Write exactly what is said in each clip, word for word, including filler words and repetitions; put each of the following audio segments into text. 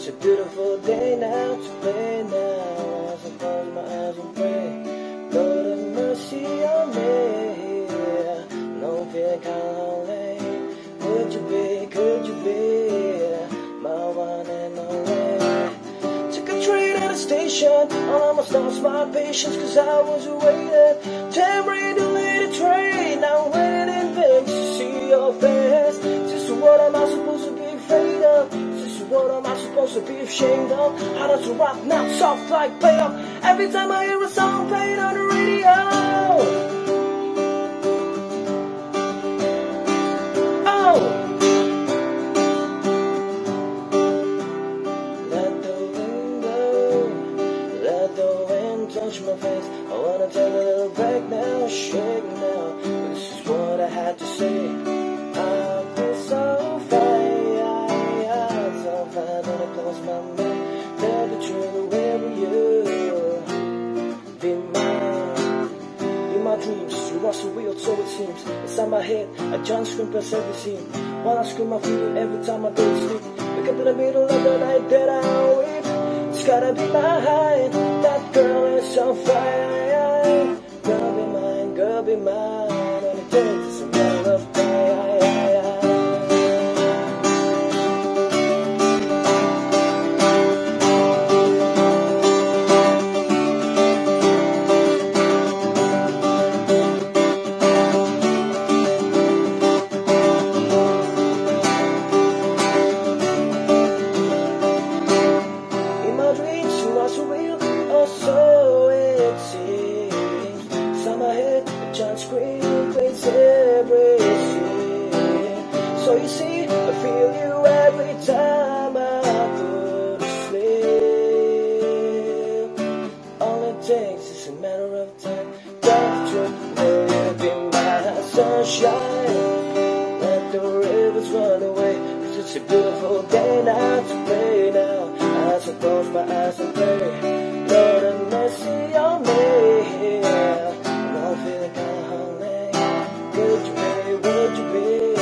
It's a beautiful day now to play now. As I close my eyes and pray, Lord have mercy on me. No fear calling. Would you be, could you be my one and only? Took a train at a station, I almost lost my patience cause I was waiting. Tambourine delayed the train, I'm waiting in vain to see your face. Just what am I supposed to be afraid of? Just what am I supposed to be ashamed of? How does a rock not soft like Play-Doh? Every time I hear a song played on the radio. Touch my face, I wanna take a little break now, shake now. This is what I had to say. I feel so fine, so fine when I close my mouth. Tell the truth, where were you? Be mine, in my dreams, you are so weird, so it seems. Inside my head, a giant scream press every scene. While I scream, I feel it every time I go to sleep. Wake up in the middle of the night that I weep. It's gotta be mine, that girl is so fine. Girl be mine, girl be mine, and it takes a lot of time. So it seems. Inside my head, a giant screen plays every scene. So you see, I feel you every time I go to sleep. All it takes is a matter of time. Tell the truth, will you be my sunshine? Let the rivers run away, cause it's a beautiful day now to play now. As I close my eyes and pray, Lord have mercy on me. No feeling calling. Would you be, would you be?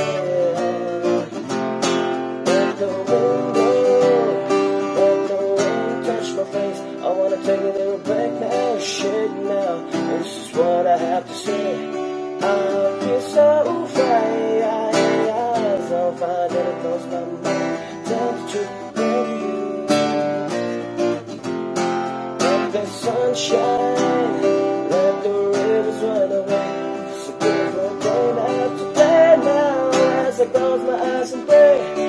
Let the wind blow, let the wind touch my face. I wanna take a little break now, shake now. This is what I have to say. I feel so fine, so fine that it blows my mind. Tell the truth. Sunshine, let the rivers run away. It's a beautiful day now, today now. As I close my eyes and pray,